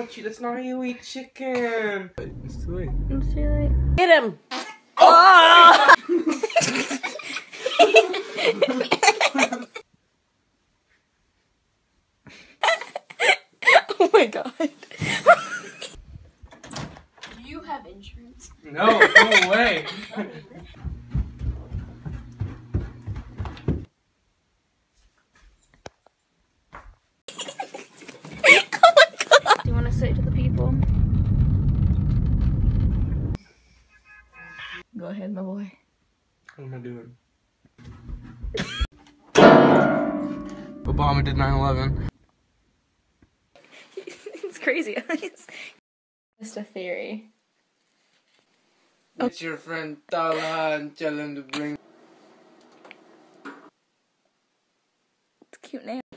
That's not how you eat chicken. It's too late. It's too late. Get him! Oh! Oh my god. Do you have insurance? No, no way. Oh my god. Do you want to say to the people? Go ahead, my boy. What am I doing? Obama did 9/11. It's crazy. Just a theory. It's your friend Talha and tell him to bring. It's a cute name.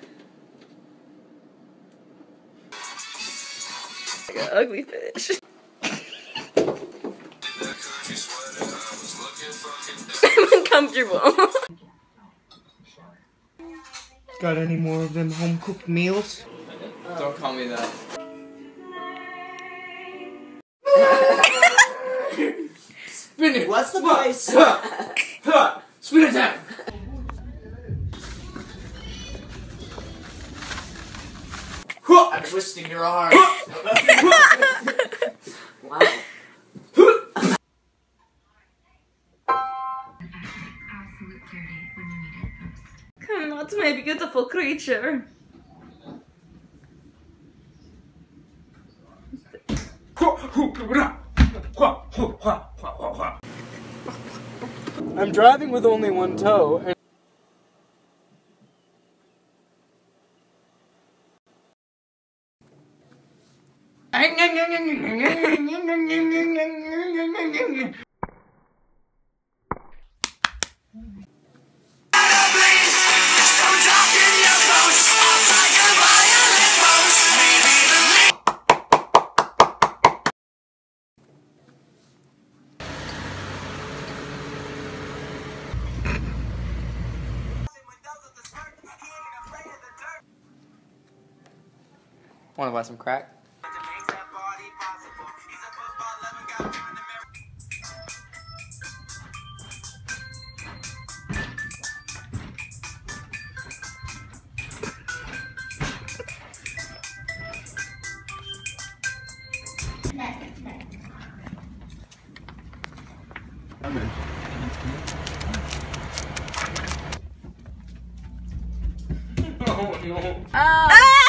Like an ugly fish. I'm uncomfortable. Got any more of them home cooked meals? Don't call me that. Spin it! What's the price? Spin it down! I'm twisting your arm. Wow. Come not my beautiful creature. I'm driving with only one toe. And Wanna buy some crack? oh no. Oh.